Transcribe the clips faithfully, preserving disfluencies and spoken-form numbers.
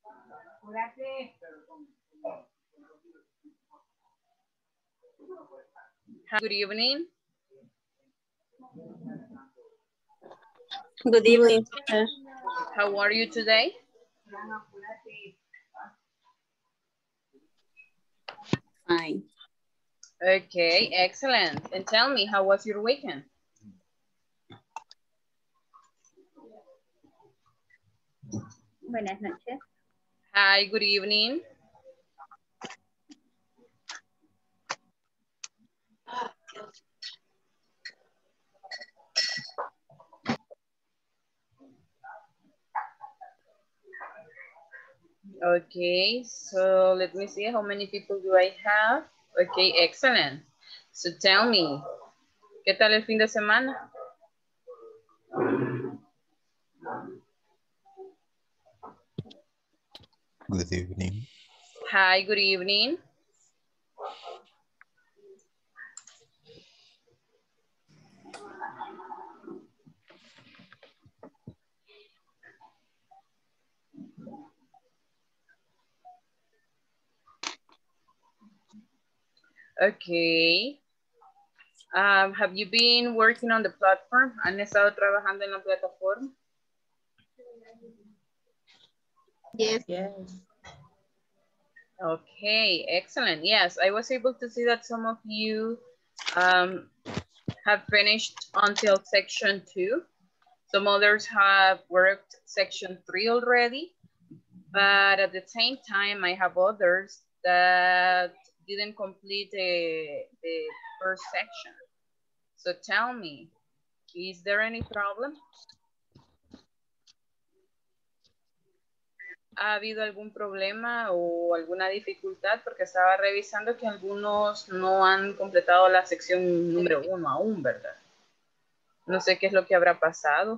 Hi, good evening. Good evening, teacher. How are you today? Fine. Okay, excellent. And tell me, how was your weekend? Buenas noches. Hi, good evening. Okay, so let me see how many people do I have. Okay, excellent. So tell me, ¿qué tal el fin de semana? Good evening. Hi, good evening. Okay. Um, have you been working on the platform? ¿Han estado trabajando en la plataforma? Yes. Yes. Okay, excellent. Yes, I was able to see that some of you um, have finished until section two. Some others have worked section three already, but at the same time, I have others that didn't complete the, the first section. So tell me, is there any problem? ¿Ha habido algún problema o alguna dificultad? Porque estaba revisando que algunos no han completado la sección número uno aún, ¿verdad? No sé qué es lo que habrá pasado.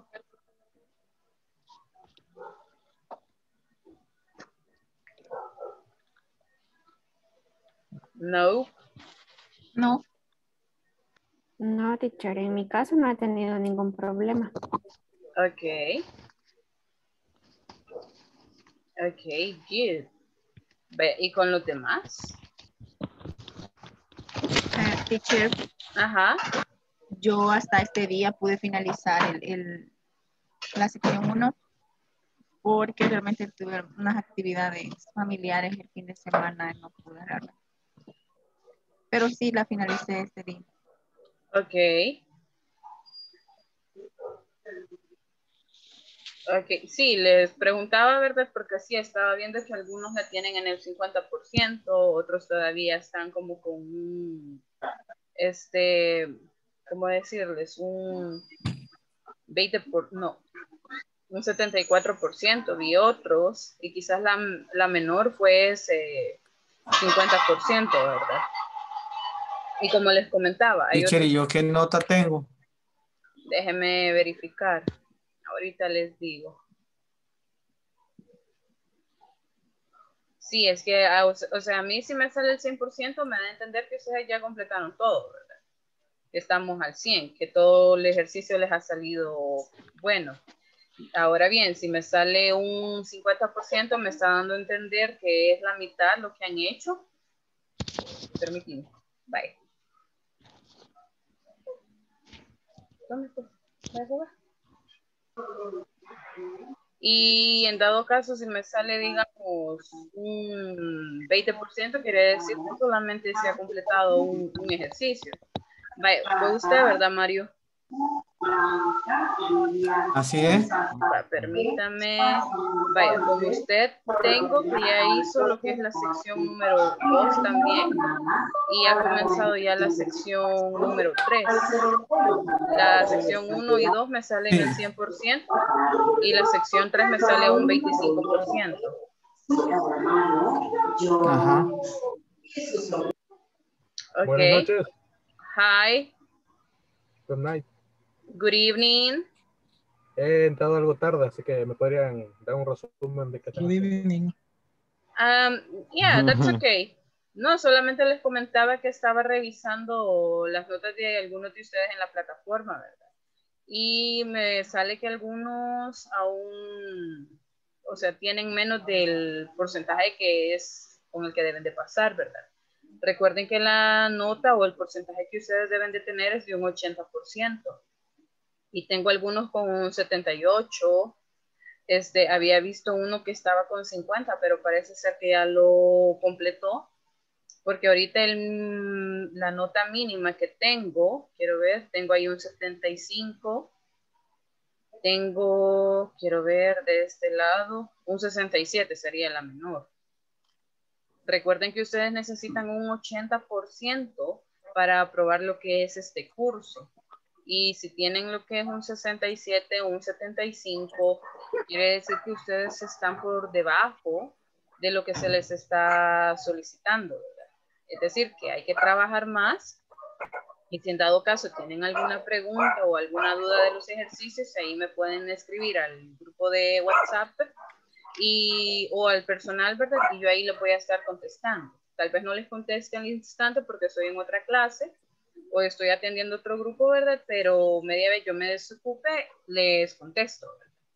No. No. No, teacher, en mi caso no he tenido ningún problema. Ok. Ok, good. Ve, ¿y con los demás? Uh, teacher, Ajá. yo hasta este día pude finalizar el, el, la sección uno porque realmente tuve unas actividades familiares el fin de semana y no pude realmente. Pero sí la finalicé este día. Ok. Ok, sí, les preguntaba, ¿verdad? Porque sí, estaba viendo que algunos la tienen en el cincuenta por ciento, otros todavía están como con un, este, ¿cómo decirles? Un veinte por, no, un setenta y cuatro por ciento, vi otros, y quizás la, la menor fue ese cincuenta por ciento, ¿verdad? Y como les comentaba, hay Teacher, otros... ¿y yo qué nota tengo? Déjenme verificar, ahorita les digo. Sí, es que, o sea, a mí si me sale el cien por ciento me da a entender que ustedes ya completaron todo, ¿verdad? Que estamos al cien, que todo el ejercicio les ha salido bueno. Ahora bien, si me sale un cincuenta por ciento me está dando a entender que es la mitad lo que han hecho. Permíteme. Bye. ¿Dónde está? ¿Me ayuda? Y en dado caso, si me sale, digamos, un veinte por ciento, quiere decir que solamente se ha completado un, un ejercicio. Vaya, fue usted, ¿verdad, Mario? Así es. Va, permítame. Vaya, con usted tengo que ya hizo lo que es la sección número dos también. Y ha comenzado ya la sección número tres. La sección uno y dos me salen el cien por ciento. Y la sección tres me sale un veinticinco por ciento. Ajá. Okay. Buenas noches. Hi. Good night. Good evening. He entrado algo tarde, así que me podrían dar un resumen de qué tal. Good evening. Um, yeah, that's okay. No, solamente les comentaba que estaba revisando las notas de algunos de ustedes en la plataforma, ¿verdad? Y me sale que algunos aún o sea, tienen menos del porcentaje que es con el que deben de pasar, ¿verdad? Recuerden que la nota o el porcentaje que ustedes deben de tener es de un ochenta por ciento. Y tengo algunos con un setenta y ocho. Este, había visto uno que estaba con cincuenta, pero parece ser que ya lo completó. Porque ahorita el, la nota mínima que tengo, quiero ver, tengo ahí un setenta y cinco. Tengo, quiero ver de este lado, un sesenta y siete sería la menor. Recuerden que ustedes necesitan un ochenta por ciento para aprobar lo que es este curso. Y si tienen lo que es un sesenta y siete o un setenta y cinco, quiere decir que ustedes están por debajo de lo que se les está solicitando, ¿verdad? Es decir, que hay que trabajar más. Y si en dado caso tienen alguna pregunta o alguna duda de los ejercicios, ahí me pueden escribir al grupo de WhatsApp y, o al personal, ¿verdad? Y yo ahí les voy a estar contestando. Tal vez no les conteste al instante porque estoy en otra clase o estoy atendiendo otro grupo, ¿verdad? Pero media vez yo me desocupe, les contesto,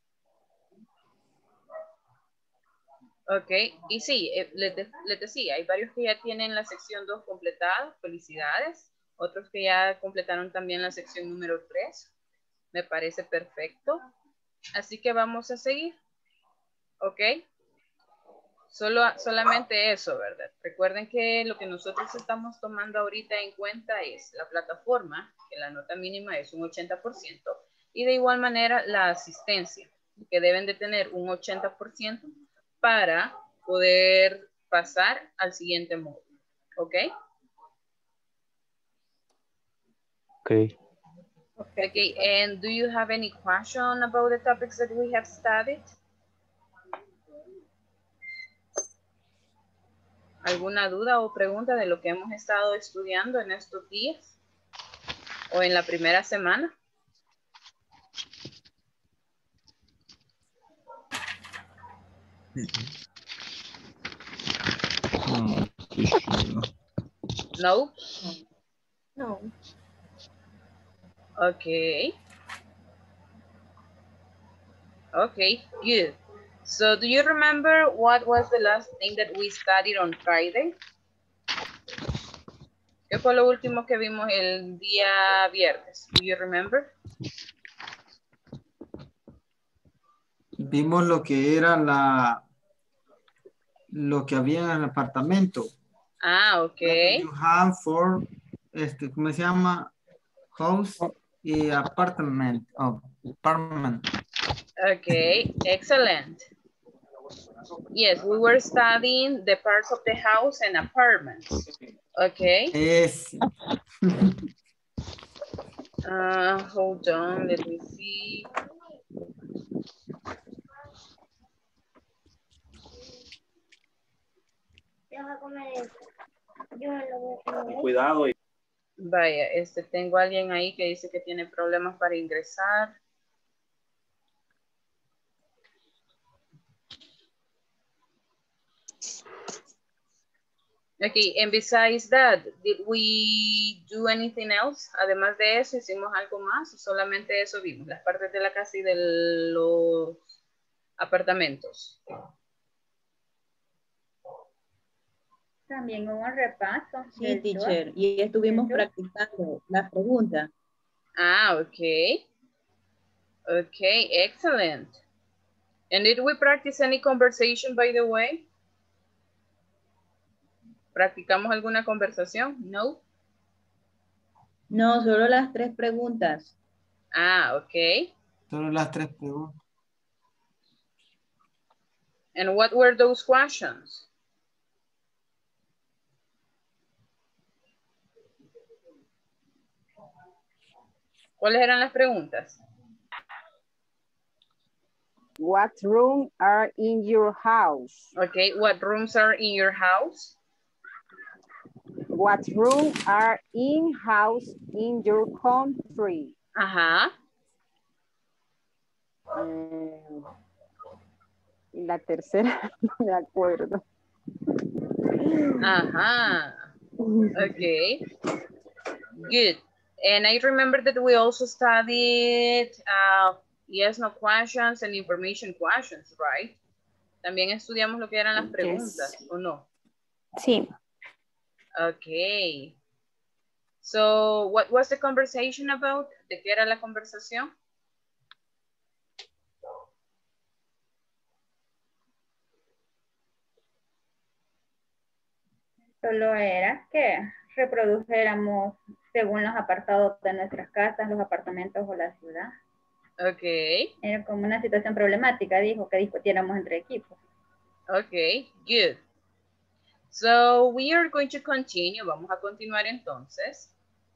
¿verdad? Ok, y sí, eh, les, de, les decía, hay varios que ya tienen la sección dos completada, felicidades. Otros que ya completaron también la sección número tres. Me parece perfecto. Así que vamos a seguir. ¿Ok? Solo, solamente eso, ¿verdad? Recuerden que lo que nosotros estamos tomando ahorita en cuenta es la plataforma, que la nota mínima es un ochenta por ciento, y de igual manera la asistencia, que deben de tener un ochenta por ciento para poder pasar al siguiente módulo. ¿Ok? Okay. Okay, and do you have any question about the topics that we have studied? ¿Alguna duda o pregunta de lo que hemos estado estudiando en estos días? ¿O en la primera semana? No? No. Okay. Okay, good. So do you remember what was the last thing that we studied on Friday? ¿Qué fue lo último que vimos el día viernes? Do you remember? Vimos lo que era la, lo que había en el apartamento. Ah, okay. You have for, este, ¿cómo se llama? House y apartment. Oh, apartment. Okay, excellent. Yes, we were studying the parts of the house and apartments. Okay. Yes. Uh, hold on, let me see. Cuidado. Vaya, este, tengo a alguien ahí que dice que tiene problemas para ingresar. Okay, and besides that, did we do anything else? Además de eso, ¿hicimos algo más? ¿O solamente eso vimos? Las partes de la casa y de los apartamentos. También hubo un repaso. Sí, teacher. Y estuvimos practicando las preguntas. Ah, okay. Okay, excellent. And did we practice any conversation, by the way? ¿Practicamos alguna conversación? No. No, solo las tres preguntas. Ah, okay. Solo las tres preguntas. And what were those questions? ¿Cuáles eran las preguntas? What rooms are in your house? Okay, what rooms are in your house? What rooms are in house in your country? Ajá. Eh, y la tercera, no me acuerdo. Ajá. Okay. Good. And I remember that we also studied uh, yes, no questions and information questions, right? También estudiamos lo que eran las preguntas, Yes. ¿o no? Sí. Okay. So, what was the conversation about? ¿De qué era la conversación? Solo era que reprodujéramos según los apartados de nuestras casas, los apartamentos o la ciudad. Okay. Era como una situación problemática, dijo, que discutiéramos entre equipos. Okay, good. So, we are going to continue. Vamos a continuar entonces.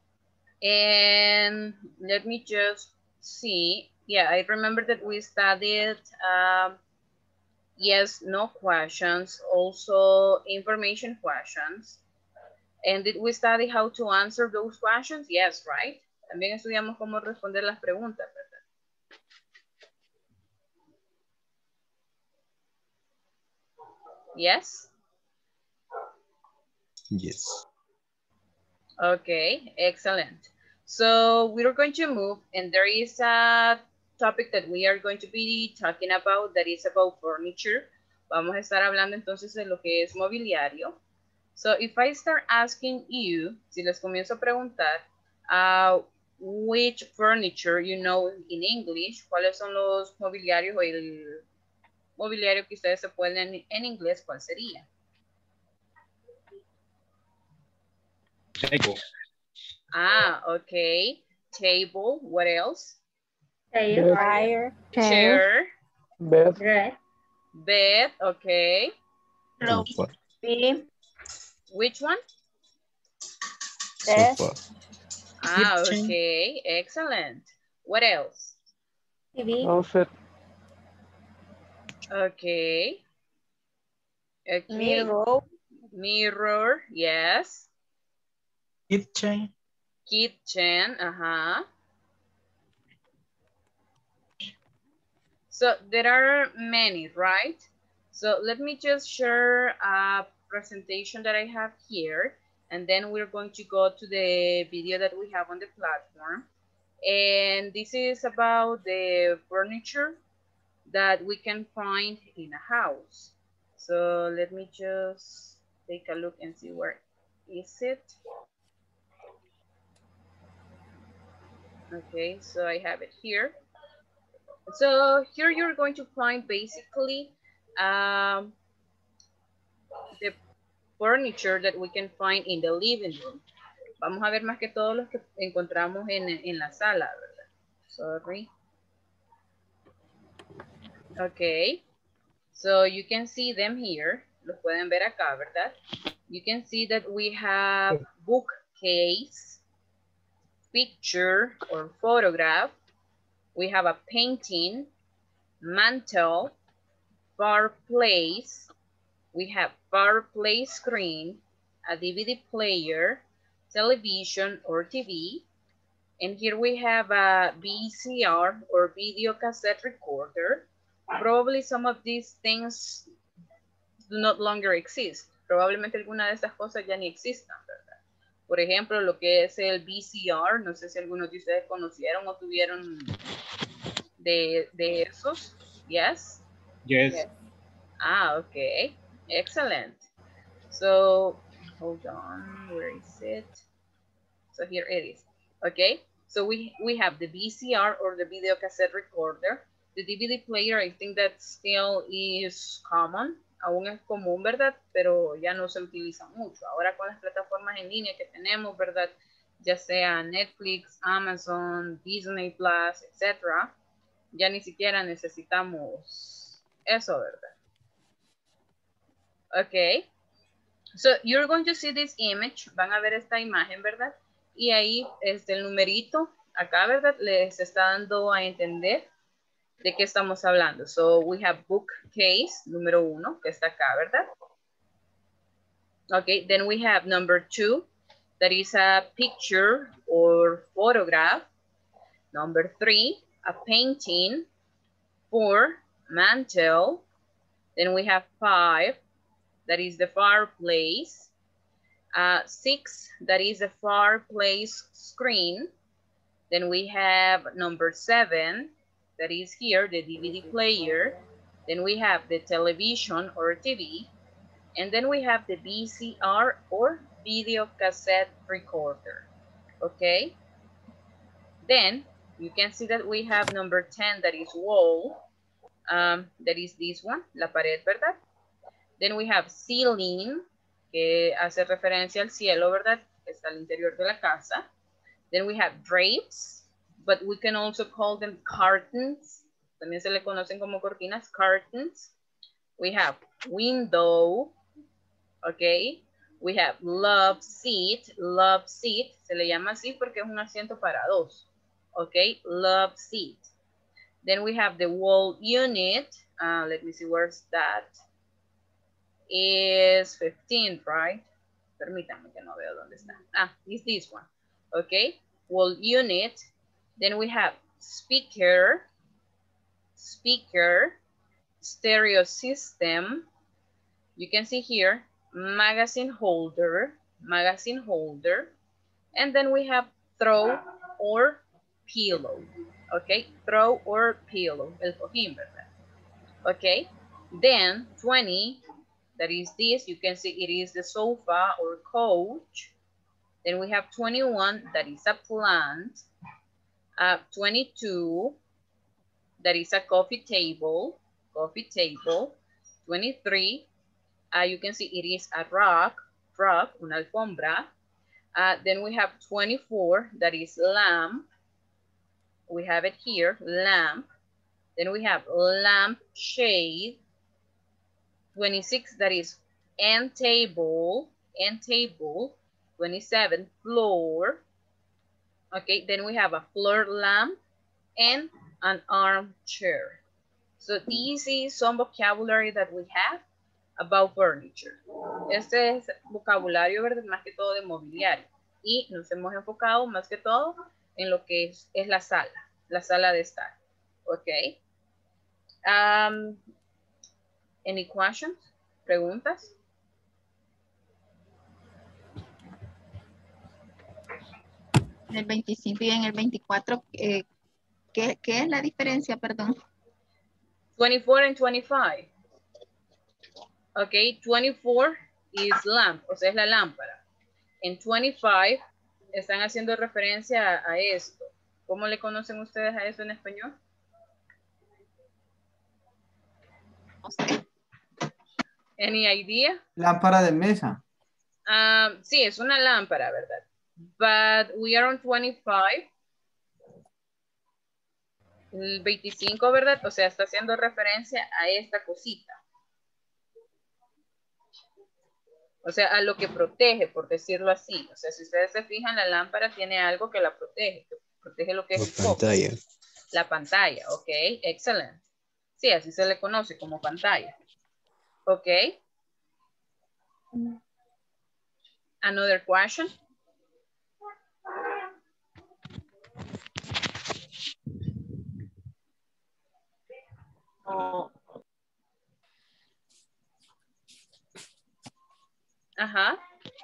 And let me just see. Yeah, I remember that we studied um, yes, no questions, also information questions. And did we study how to answer those questions? Yes, right? También estudiamos cómo responder las preguntas, ¿verdad? Yes? Yes. Okay, excellent. So we're going to move, and there is a topic that we are going to be talking about that is about furniture. Vamos a estar hablando entonces de lo que es mobiliario. So if I start asking you, si les comienzo a preguntar, uh, which furniture you know in English, cuáles son los mobiliarios o el mobiliario que ustedes se pueden en inglés, ¿cuál sería? Table. Ah, okay. Table, what else? Chair, Fire. Chair, Bed. dress, bed, okay. Sofa. Which one? Desk. Sofa. Ah, okay, excellent. What else? T V, Outfit. Okay. Okay. Mirror. Mirror, yes. Kitchen. Kitchen, uh-huh. So there are many, right? So let me just share a presentation that I have here, and then we're going to go to the video that we have on the platform. And this is about the furniture that we can find in a house. So let me just take a look and see where is it. Okay, so I have it here. So here you're going to find basically um, the furniture that we can find in the living room. Vamos a ver más que todos los que encontramos en, en la sala, ¿verdad? Sorry. Okay, so you can see them here. Los pueden ver acá, ¿verdad? You can see that we have bookcase, picture or photograph. We have a painting, mantle, fireplace. We have fireplace screen, a D V D player, television or T V. And here we have a V C R or video cassette recorder. Probably some of these things do not longer exist. Probablemente alguna de estas cosas ya ni existan, ¿verdad? Por ejemplo, lo que es el V C R, no sé si algunos de ustedes conocieron o tuvieron de, de esos. Yes? Yes. Yes. Ah, okay. Excellent. So, hold on, where is it? So here it is. Okay, so we, we have the V C R or the video cassette recorder. The D V D player, I think that still is common. Aún es común, ¿verdad? Pero ya no se utiliza mucho. Ahora con las plataformas en línea que tenemos, ¿verdad? Ya sea Netflix, Amazon, Disney Plus, etcétera. Ya ni siquiera necesitamos eso, ¿verdad? Okay. So you're going to see this image. Van a ver esta imagen, ¿verdad? Y ahí este, el numerito acá, ¿verdad? Les está dando a entender de qué estamos hablando. So we have bookcase, número uno, que está acá, ¿verdad? Okay, then we have number two, that is a picture or photograph. Number three, a painting. Four, mantle. Then we have five, that is the fireplace. Uh, six, that is the fireplace screen. Then we have number seven, that is here, the D V D player. Then we have the television or T V. And then we have the V C R or video cassette recorder. Okay? Then you can see that we have number ten, that is wall. Um, that is this one, la pared, ¿verdad? Then we have ceiling, que hace referencia al cielo, ¿verdad? Está al interior de la casa. Then we have drapes, but we can also call them curtains. También se le conocen como cortinas, curtains. We have window, okay. We have love seat, love seat, se le llama así porque es un asiento para dos. Okay, love seat. Then we have the wall unit. Uh, let me see, where's that? Is fifteen, right? Permítanme que no veo dónde está. Ah, it's this one. Okay, wall unit. Then we have speaker, speaker, stereo system. You can see here, magazine holder, magazine holder. And then we have throw or pillow. Okay, throw or pillow, el cojín, ¿verdad? Okay, then twenty, that is this, you can see it is the sofa or couch. Then we have twenty-one, that is a plant. Uh, twenty-two, that is a coffee table, coffee table. twenty-three, uh, you can see it is a rock, rock, una alfombra. Uh, then we have twenty-four, that is lamp. We have it here, lamp. Then we have lamp shade. twenty-six, that is end table, end table. twenty-seven, floor. Okay, then we have a floor lamp and an armchair. So these is some vocabulary that we have about furniture. Este es vocabulario, ¿verdad? Más que todo de mobiliario. Y nos hemos enfocado más que todo en lo que es, es la sala, la sala de estar. Ok. Um, any questions? ¿Preguntas? En el veinticinco y en el veinticuatro, eh, ¿qué, ¿qué es la diferencia, perdón? twenty-four and twenty-five. Ok, twenty-four is lamp, o sea, es la lámpara. En twenty-five están haciendo referencia a, a esto. ¿Cómo le conocen ustedes a eso en español? No sé. Any idea? Lámpara de mesa. Um, sí, es una lámpara, ¿verdad? But we are on twenty-five. El veinticinco, ¿verdad? O sea, está haciendo referencia a esta cosita. O sea, a lo que protege, por decirlo así. O sea, si ustedes se fijan, la lámpara tiene algo que la protege. Que protege lo que es La el foco. pantalla. La pantalla, ok. Excelente. Sí, así se le conoce como pantalla. Ok. Another question. Oh, Ajá.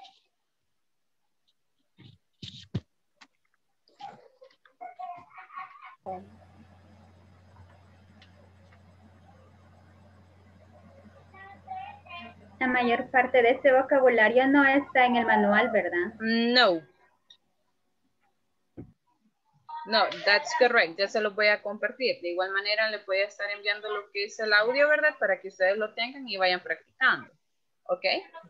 La mayor parte de este vocabulario no está en el manual, ¿verdad? No. No, that's correct. Ya se los voy a compartir. De igual manera, les voy a estar enviando lo que es el audio, ¿verdad? Para que ustedes lo tengan y vayan practicando. ¿Ok?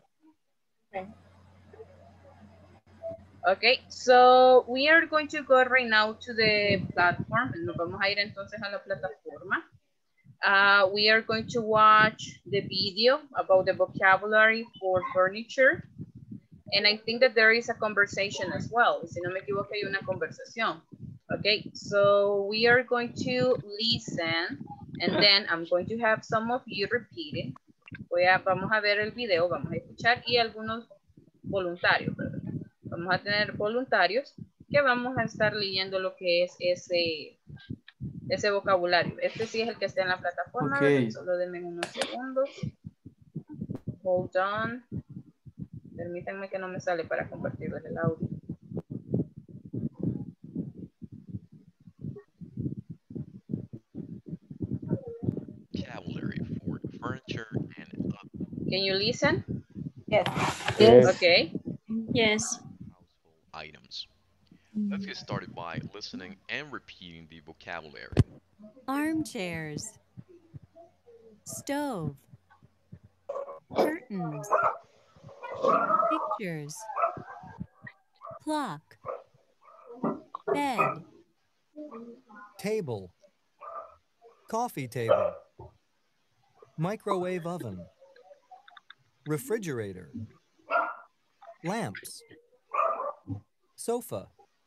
Okay, so we are going to go right now to the platform. Nos vamos a ir entonces a la plataforma. Uh, we are going to watch the video about the vocabulary for furniture. And I think that there is a conversation as well. Si no me equivoco, hay una conversación. Okay, so we are going to listen and then I'm going to have some of you repeating. Voy a, vamos a ver el video, vamos a escuchar y algunos voluntarios, ¿verdad? Vamos a tener voluntarios que vamos a estar leyendo lo que es ese, ese vocabulario. Este sí es el que está en la plataforma. Okay. Solo denme unos segundos. Hold on. Permítanme que no me sale para compartirles el audio. Vocabulary Can you listen? Yes. Yes. Okay. Yes. Items. Let's get started by listening and repeating the vocabulary. Armchairs. Stove. Curtains. Pictures. Clock. Bed. Table. Coffee table. Microwave oven. Refrigerator. Lamps. Sofa.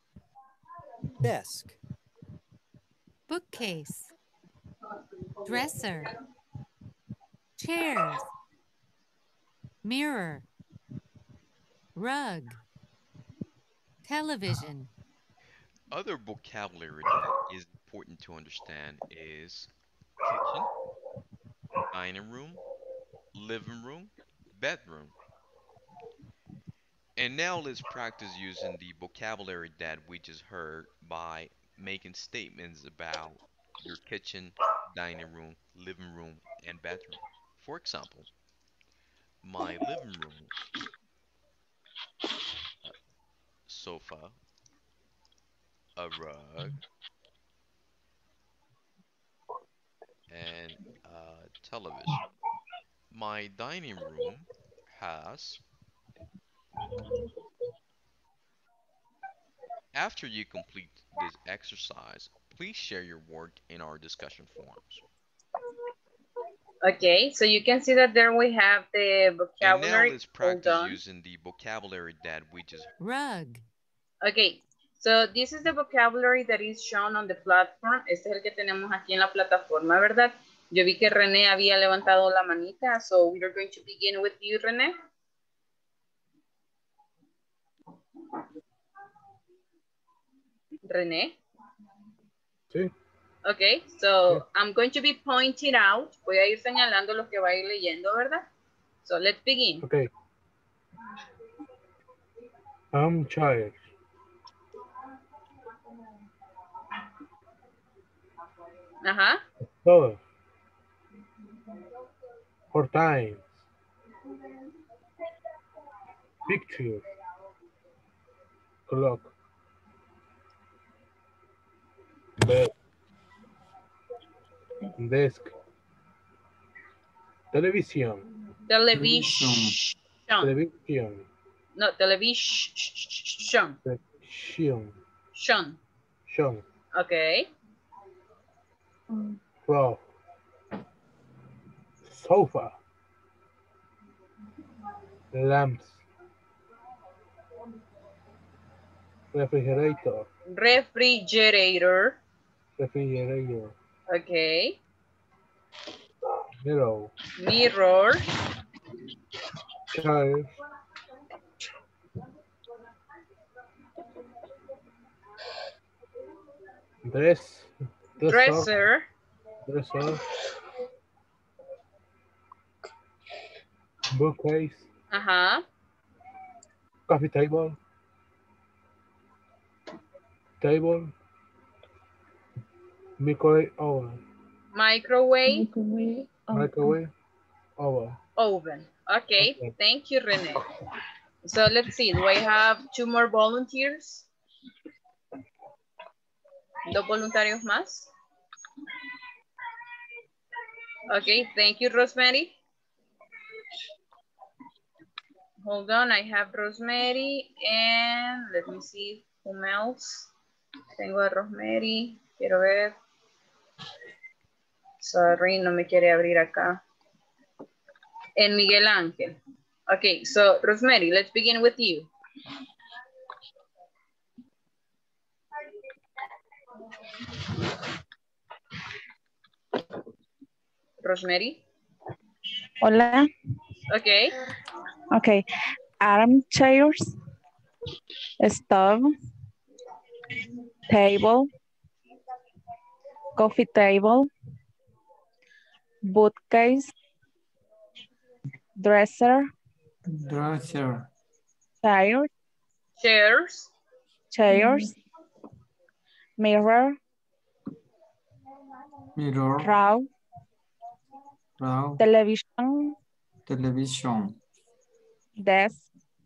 Desk. Bookcase. Dresser. Chairs. Mirror. Rug. Television. Other vocabulary that is important to understand is kitchen, dining room, living room, bedroom. And now let's practice using the vocabulary that we just heard by making statements about your kitchen, dining room, living room, and bedroom. For example, my living room, a sofa, a rug, and a television. My dining room has. After you complete this exercise, please share your work in our discussion forums. Okay, so you can see that there we have the And now vocabulary. let's Hold practice on. using the vocabulary that we just Rug. Okay, so this is the vocabulary that is shown on the platform. Este es el que tenemos aquí en la plataforma, ¿verdad? Yo vi que René había levantado la manita, so we are going to begin with you, René. René. Sí. Okay, so I'm going to be pointing out. Voy a ir señalando lo que va a ir leyendo, ¿verdad? So let's begin. Okay. Armchair. Ajá. Stove. Curtains. Picture. Clock. Bed. Desk. Television. Television. Television. No, television. Television. Shun. Shun. Okay. Cloth. Sofa. Lamps. Refrigerator. Refrigerator. Refrigerator. Okay. Mirror. Mirror. Chair. Dress. Dresser. Dresser. Bookcase. Ajá. Coffee table. Table. Microwave oven. Microwave. Microwave. Microwave oven. Oven. Okay. Okay. Thank you, René. So let's see. Do I have two more volunteers? Dos voluntarios más. Okay. Thank you, Rosemary. Hold on. I have Rosemary and let me see whom else. Tengo a Rosemary. Quiero ver. Sorry, no me quiere abrir acá. And Miguel Ángel. Okay, so Rosemary, let's begin with you. Rosemary. Hola. Okay. Okay. Armchairs. Stove. Table. Coffee table. Bookcase. Dresser. Dresser. Chairs. Chairs. Chairs. Mirror. Mirror. Row. Row. Television. Television. Desk.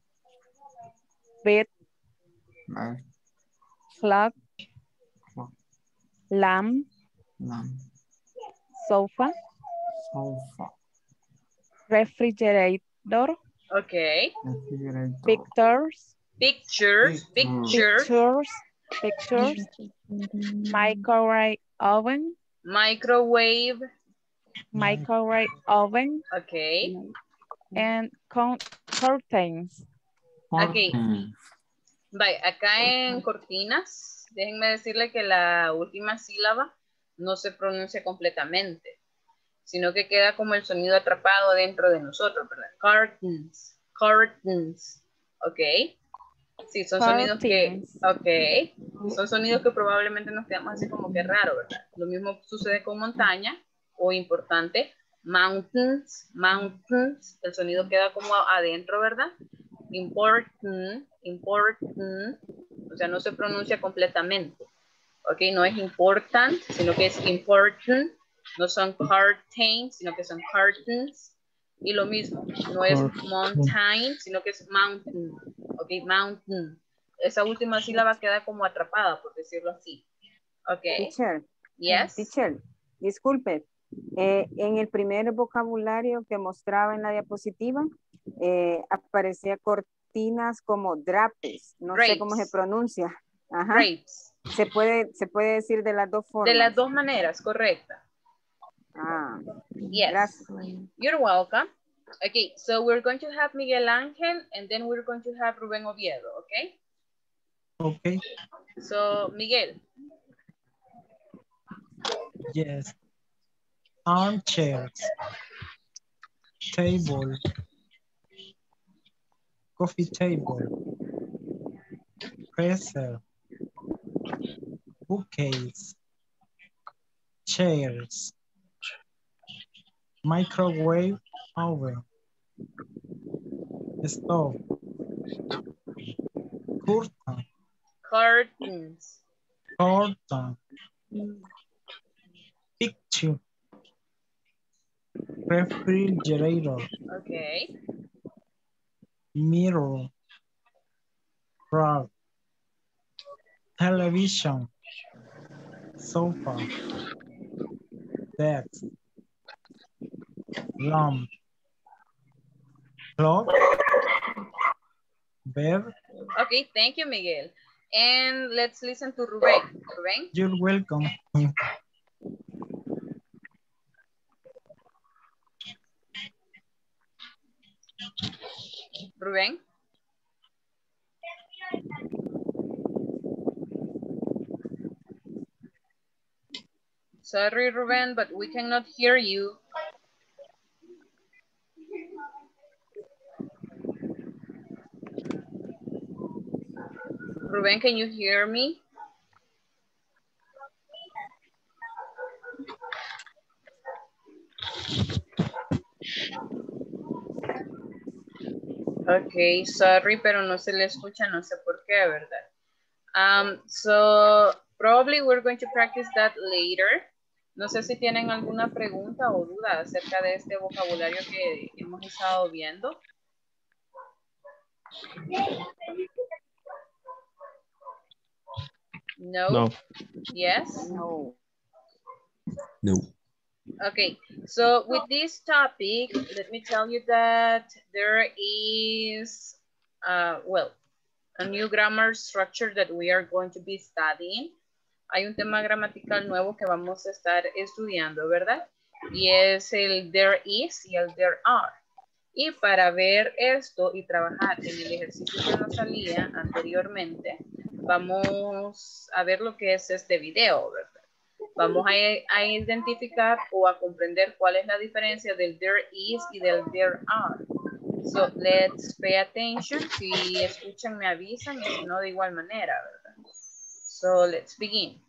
Bed. Bed. Clock. Clock. Lamp. Lamp. Sofa. Sofa. Refrigerator. Okay. Refrigerator. Pictures. Pictures. Pictures. Pictures. Pictures. Microwave oven. Microwave. Microwave oven. Okay. And con curtains. Okay. Bye. Acá en cortinas, déjenme decirle que la última sílaba no se pronuncia completamente, sino que queda como el sonido atrapado dentro de nosotros, ¿verdad? Curtains. Curtains. Ok. Sí, son sonidos que, ok, son sonidos que probablemente nos quedamos así como que raro, ¿verdad? Lo mismo sucede con montaña o importante, mountains, mountains, el sonido queda como adentro, ¿verdad? Important, important, o sea, no se pronuncia completamente, ok, no es important, sino que es important, no son curtains, sino que son curtains. Y lo mismo, no es mountain, sino que es mountain. Ok, mountain. Esa última sílaba queda como atrapada, por decirlo así. Ok. Teacher. Yes. Teacher, disculpe. Eh, en el primer vocabulario que mostraba en la diapositiva, eh, aparecía cortinas como drapes. No Drapes. sé cómo se pronuncia. Ajá. Drapes. Se puede, se puede decir de las dos formas. De las dos maneras, correcta. Ah, yes. Gracias. You're welcome. Okay, so we're going to have Miguel Ángel and then we're going to have Rubén Oviedo, okay? Okay. So, Miguel. Yes. Armchairs. Table. Coffee table. Dresser. Bookcase. Chairs. Microwave oven. Stove. Curtain. Curtains. Curtain. Picture. Refrigerator. Okay. Mirror. Rug. Television. Sofa. Desk. Lamp. Clock. Bed. Okay, thank you, Miguel. And let's listen to Rubén. Rubén. You're welcome. Rubén. Sorry, Rubén, but we cannot hear you. Rubén, can you hear me? Ok, sorry, pero no se le escucha, no sé por qué, ¿verdad? Um, so, probably we're going to practice that later. No sé si tienen alguna pregunta o duda acerca de este vocabulario que hemos estado viendo. No? No. Yes? No. No. Okay, so with this topic, let me tell you that there is, uh, well, a new grammar structure that we are going to be studying. Hay un tema gramatical nuevo que vamos a estar estudiando, ¿verdad? Y es el there is y el there are. Y para ver esto y trabajar en el ejercicio que nos salía anteriormente, vamos a ver lo que es este video, ¿verdad? Vamos a, a identificar o a comprender cuál es la diferencia del there is y del there are. So, let's pay attention. Si escuchan, me avisan, y si no, de igual manera, ¿verdad? So, let's begin.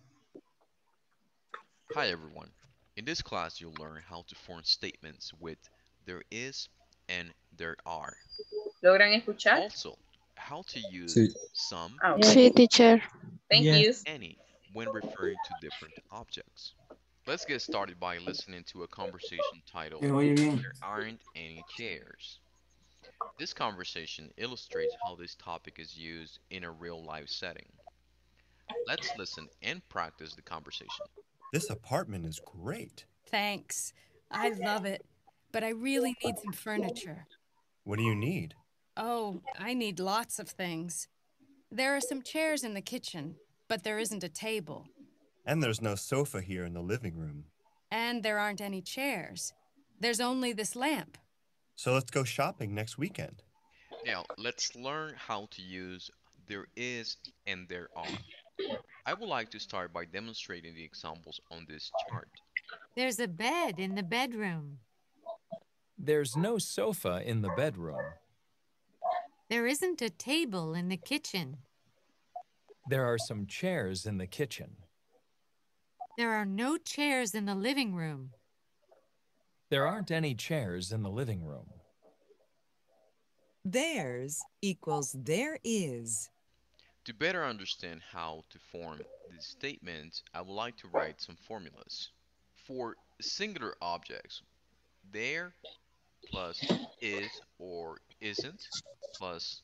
Hi, everyone. In this class, you'll learn how to form statements with there is and there are. ¿Logran escuchar? Also, how to use Sí. some Ah, okay. Sí, teacher. Thank Yes. you. any when referring to different objects. Let's get started by listening to a conversation titled Que oye bien. There Aren't Any Chairs. This conversation illustrates how this topic is used in a real life setting. Let's listen and practice the conversation. This apartment is great. Thanks. I love it. But I really need some furniture. What do you need? Oh, I need lots of things. There are some chairs in the kitchen, but there isn't a table. And there's no sofa here in the living room. And there aren't any chairs. There's only this lamp. So let's go shopping next weekend. Now, let's learn how to use there is and there are. I would like to start by demonstrating the examples on this chart. There's a bed in the bedroom. There's no sofa in the bedroom. There isn't a table in the kitchen. There are some chairs in the kitchen. There are no chairs in the living room. There aren't any chairs in the living room. There's equals there is. To better understand how to form these statements, I would like to write some formulas. For singular objects, there plus is or isn't plus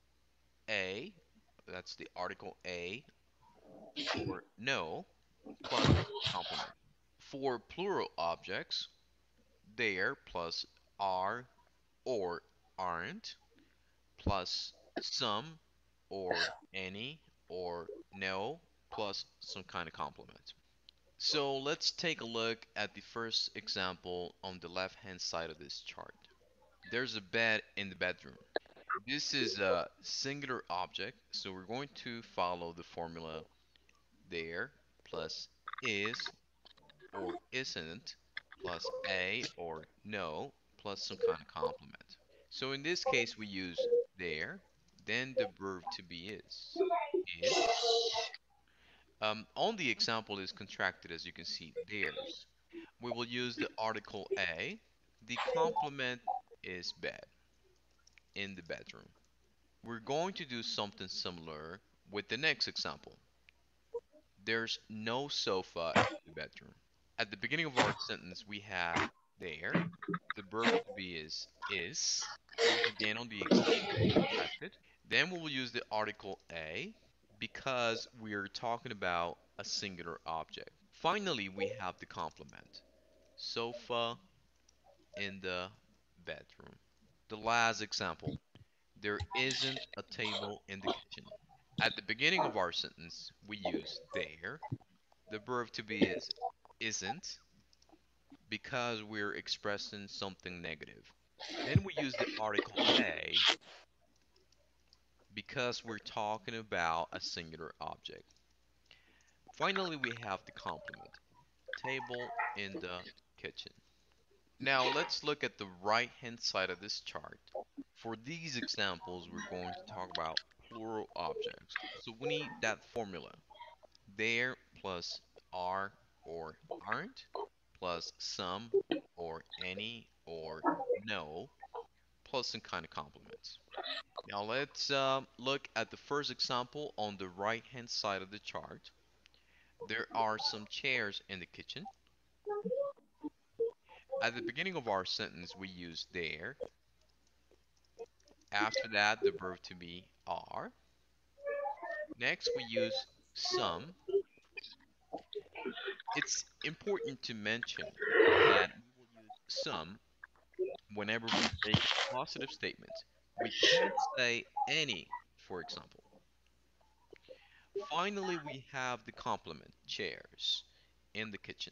a, that's the article a, or no, plus complement. For plural objects, there plus are or aren't plus some or any or no plus some kind of complement. So let's take a look at the first example on the left hand side of this chart. There's a bed in the bedroom. This is a singular object, so we're going to follow the formula there plus is or isn't plus a or no plus some kind of complement. So in this case we use there, then the verb to be is. Is. Um, on the example is contracted, as you can see, theirs. We will use the article a. The complement is bed, in the bedroom. We're going to do something similar with the next example. There's no sofa in the bedroom. At the beginning of our sentence, we have there. The verb to be is is. Again, on the example contracted. Then we will use the article a, because we are talking about a singular object. Finally, we have the complement. Sofa in the bedroom. The last example. There isn't a table in the kitchen. At the beginning of our sentence, we use there. The verb to be is isn't, because we're expressing something negative. Then we use the article a, because we're talking about a singular object. Finally, we have the complement, table in the kitchen. Now let's look at the right hand side of this chart. For these examples, we're going to talk about plural objects. So we need that formula, there plus are or aren't plus some or any or no plus some kind of complements. Now let's uh, look at the first example on the right hand side of the chart. There are some chairs in the kitchen. At the beginning of our sentence, we use there. After that, the verb to be are. Next, we use some. It's important to mention that we will use some whenever we make positive statements. We can't say any, for example. Finally, we have the complement, chairs, in the kitchen.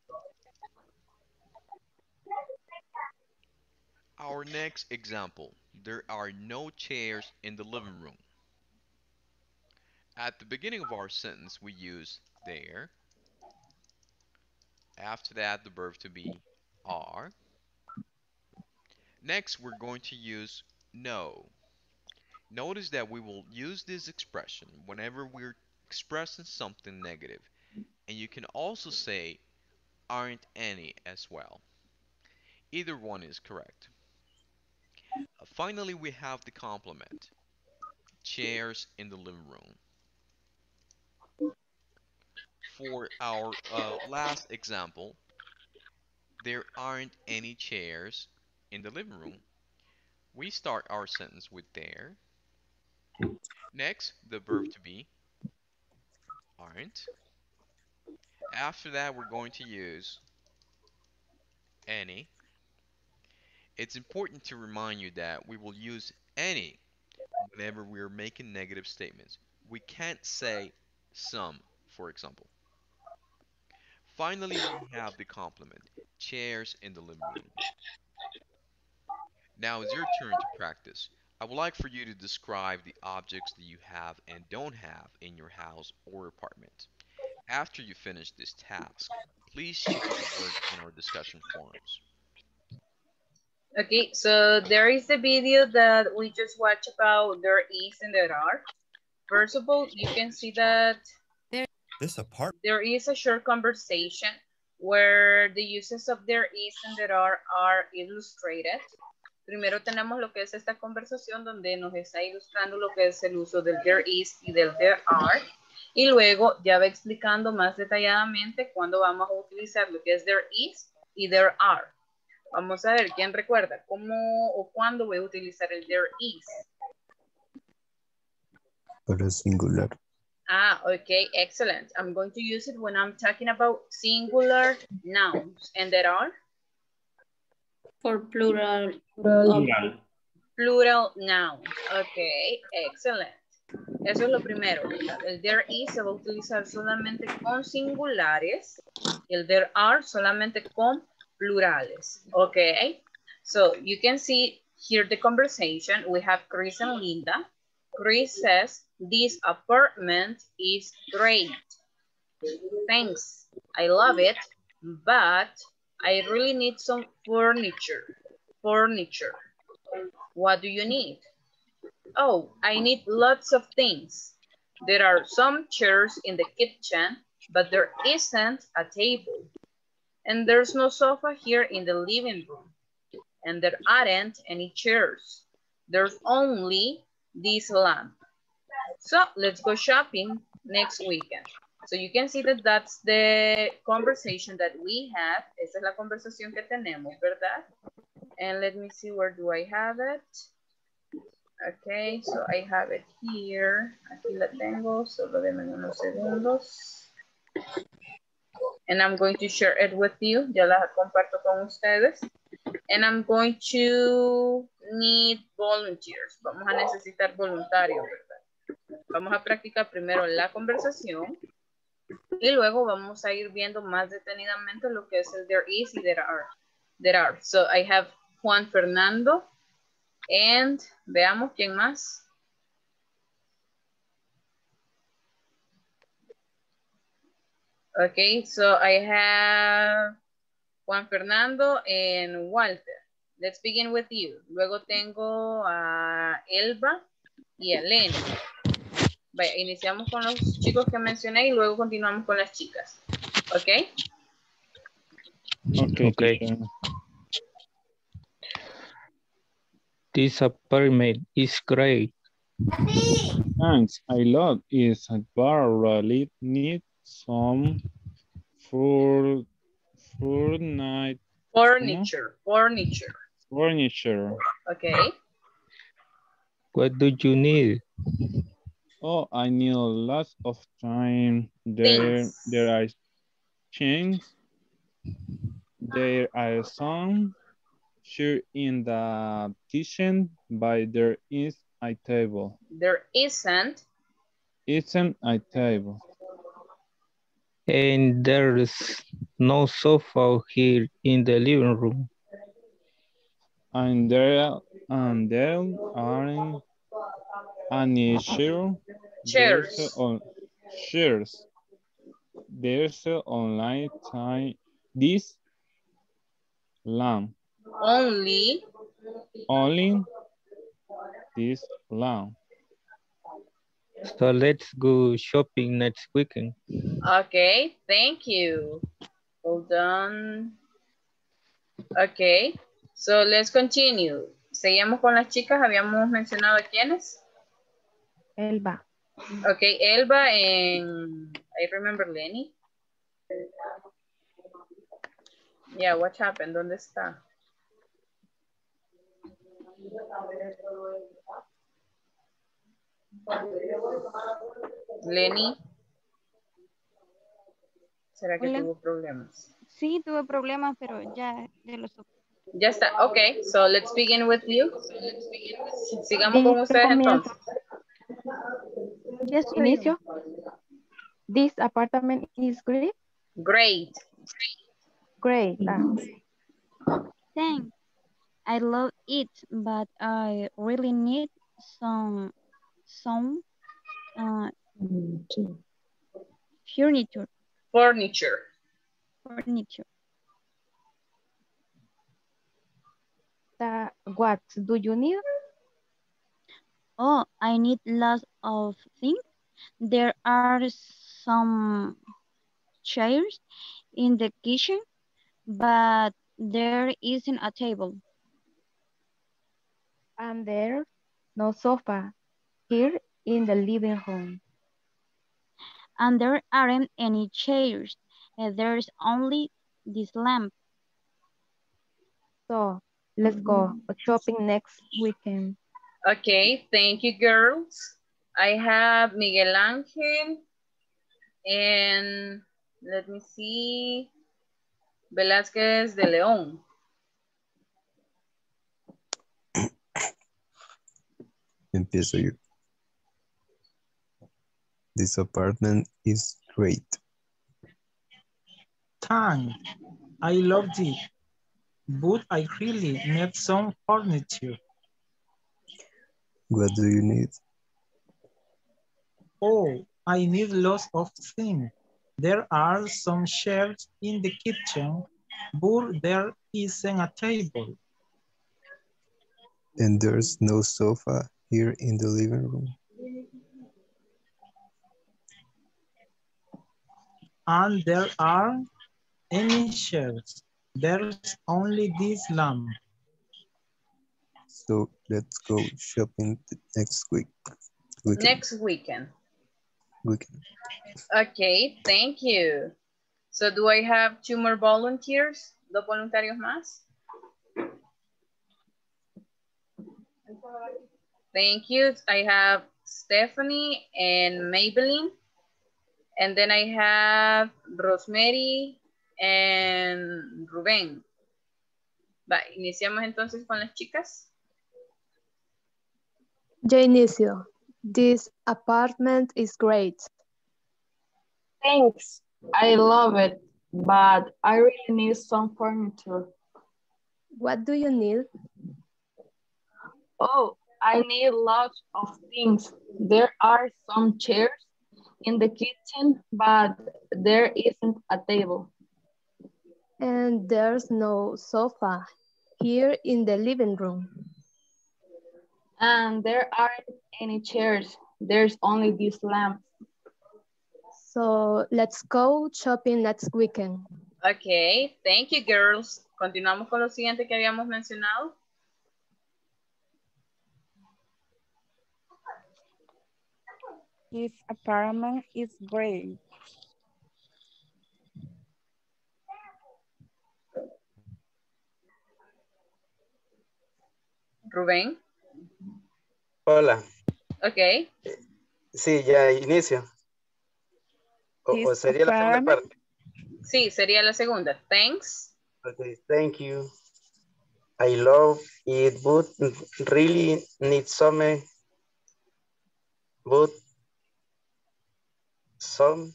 Our next example, there are no chairs in the living room. At the beginning of our sentence, we use there. After that, the verb to be are. Next, we're going to use no. Notice that we will use this expression whenever we're expressing something negative. And you can also say aren't any as well. Either one is correct. Uh, finally, we have the complement, chairs in the living room. for our uh, last example, there aren't any chairs in the living room. We start our sentence with there. Next, the verb to be, aren't. After that, we're going to use any. It's important to remind you that we will use any whenever we are making negative statements. We can't say some, for example. Finally, we have the complement, chairs in the living room. Now it's your turn to practice. I would like for you to describe the objects that you have and don't have in your house or apartment. After you finish this task, please share your work in our discussion forums. Okay, so there is the video that we just watched about there is and there are. First of all, you can see that there, This apart there is a short conversation where the uses of there is and there are are illustrated. Primero tenemos lo que es esta conversación donde nos está ilustrando lo que es el uso del there is y del there are. Y luego ya va explicando más detalladamente cuándo vamos a utilizar lo que es there is y there are. Vamos a ver, ¿quién recuerda cómo o cuándo voy a utilizar el there is? Para singular. Ah, okay, excellent. I'm going to use it when I'm talking about singular nouns. And there are? For plural. Plural. Plural nouns. Okay, excellent. Eso es lo primero, ¿verdad? El there is se va a utilizar solamente con singulares. El there are solamente con plurales. Okay, so you can see here the conversation. We have Chris and Linda. Chris says, this apartment is great. Thanks, I love it, but I really need some furniture. Furniture. What do you need? Oh, I need lots of things. There are some chairs in the kitchen, but there isn't a table. And there's no sofa here in the living room. And there aren't any chairs. There's only this lamp. So let's go shopping next weekend. So you can see that that's the conversation that we have. Esa es la conversación que tenemos, ¿verdad? And let me see, where do I have it? Okay, so I have it here. Aquí la tengo, solo denme unos segundos. And I'm going to share it with you. Ya la comparto con ustedes. And I'm going to need volunteers. Vamos a necesitar voluntarios, ¿verdad? Vamos a practicar primero la conversación y luego vamos a ir viendo más detenidamente lo que es el there is y there are. There are. So I have Juan Fernando and veamos quién más. Okay, so I have Juan Fernando and Walter. Let's begin with you. Luego tengo a Elba y a Elena. Vaya, iniciamos con los chicos que mencioné y luego continuamos con las chicas. ¿Ok? Okay. Okay. This apartment is great. Thanks. I love it, but really need some for for night furniture. Furniture. Furniture. Okay. What do you need? Oh, I need lots of time. There, Things. there are chains. There are some chairs in the kitchen, but there is a table. There isn't. Isn't a table. And there's no sofa here in the living room. And there, and there aren't any chairs. Chairs. There's on chairs. There's online time. This lamp. Only. Only this lamp. So let's go shopping next weekend. Okay, thank you. Hold on. Okay, so let's continue. Seguimos con las chicas. Habíamos mencionado a quiénes. Elba. Okay, Elba and I remember Lenny. Yeah, what happened? ¿Dónde está? Lenny. ¿Será que Hola. tuvo problemas? Sí, tuve problemas, pero ya, ya lo supe. Ya está. Okay, so let's begin with you. Sigamos Di- con ustedes comienzo. entonces. Ya soy yo. Inicio. This apartment is great. Great. Great. Ah. Thanks. I love it, but I really need some some uh, furniture. Furniture. Furniture. Uh, what do you need? Oh, I need lots of things. There are some chairs in the kitchen, but there isn't a table. And there's no sofa here in the living room. And there aren't any chairs. Uh, there's only this lamp. So let's go shopping next weekend. Okay, thank you, girls. I have Miguel Ángel and let me see, Velázquez de León. Empiezo yo. This apartment is great. Thanks. I love it, but I really need some furniture. What do you need? Oh, I need lots of things. There are some shelves in the kitchen, but there isn't a table. And there's no sofa here in the living room. And there aren't any shelves. There's only this lamp. So let's go shopping next week. Weekend. Next weekend. Weekend. Okay, thank you. So do I have two more volunteers? ¿Dos voluntarios más? Thank you. I have Stephanie and Maybelline. And then I have Rosemary and Rubén. Va, iniciamos entonces con las chicas. Yo inicio. This apartment is great. Thanks. I love it, but I really need some furniture. What do you need? Oh, I need lots of things. There are some chairs in the kitchen, but there isn't a table. And there's no sofa here in the living room. And there aren't any chairs. There's only this lamp. So let's go shopping next weekend. Okay, thank you, girls. Continuamos con lo siguiente que habíamos mencionado. His apartment is great. Rubén. Hola. Ok. Sí, ya inicio. O, o sería la segunda parte. Sí, sería la segunda. Thanks. Okay, thank you. I love it, but really need some, but some